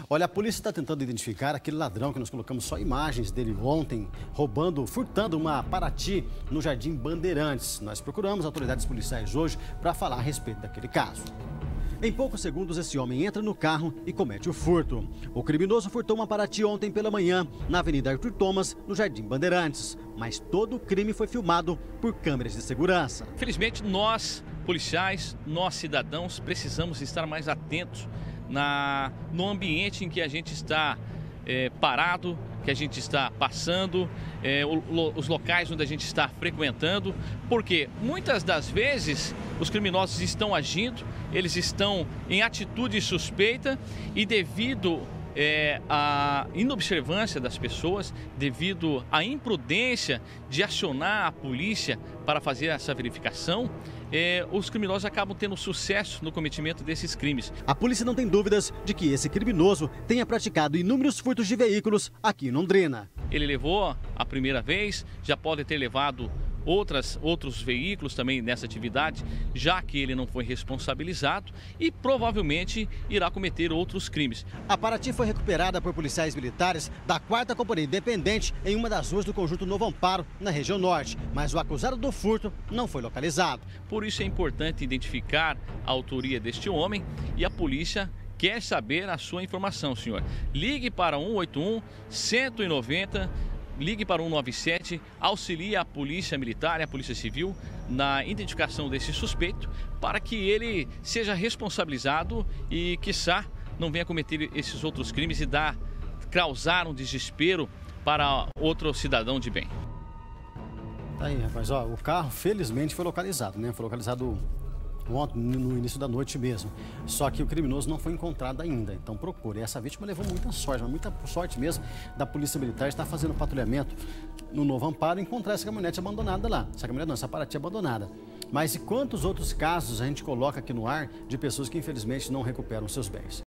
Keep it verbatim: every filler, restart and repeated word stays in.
Olha, a polícia está tentando identificar aquele ladrão que nós colocamos só imagens dele ontem, roubando, furtando uma Paraty no Jardim Bandeirantes. Nós procuramos autoridades policiais hoje para falar a respeito daquele caso. Em poucos segundos, esse homem entra no carro e comete o furto. O criminoso furtou uma Paraty ontem pela manhã, na Avenida Arthur Thomas, no Jardim Bandeirantes. Mas todo o crime foi filmado por câmeras de segurança. Felizmente, nós, policiais, nós, cidadãos, precisamos estar mais atentos na, no ambiente em que a gente está é, parado, que a gente está passando, é, o, os locais onde a gente está frequentando, porque muitas das vezes os criminosos estão agindo, eles estão em atitude suspeita e devido é, à inobservância das pessoas, devido à imprudência de acionar a polícia para fazer essa verificação, É, os criminosos acabam tendo sucesso no cometimento desses crimes. A polícia não tem dúvidas de que esse criminoso tenha praticado inúmeros furtos de veículos aqui em Londrina. Ele levou a primeira vez, já pode ter levado outras, outros veículos também nessa atividade, já que ele não foi responsabilizado e provavelmente irá cometer outros crimes. A Paraty foi recuperada por policiais militares da quarta Companhia Independente em uma das ruas do Conjunto Novo Amparo, na região norte, mas o acusado do furto não foi localizado. Por isso é importante identificar a autoria deste homem e a polícia quer saber a sua informação, senhor. Ligue para um oito um, cento e noventa, ligue para um nove sete, auxilie a Polícia Militar e a Polícia Civil na identificação desse suspeito para que ele seja responsabilizado e, quiçá, não venha cometer esses outros crimes e dar, causar um desespero para outro cidadão de bem. Tá aí, rapaz, ó, o carro felizmente foi localizado, né? Foi localizado ontem, no início da noite mesmo. Só que o criminoso não foi encontrado ainda, então procure. Essa vítima levou muita sorte, mas muita sorte mesmo da Polícia Militar estar fazendo patrulhamento no Novo Amparo e encontrar essa caminhonete abandonada lá. Essa caminhonete não, essa Paraty abandonada. Mas e quantos outros casos a gente coloca aqui no ar de pessoas que infelizmente não recuperam seus bens?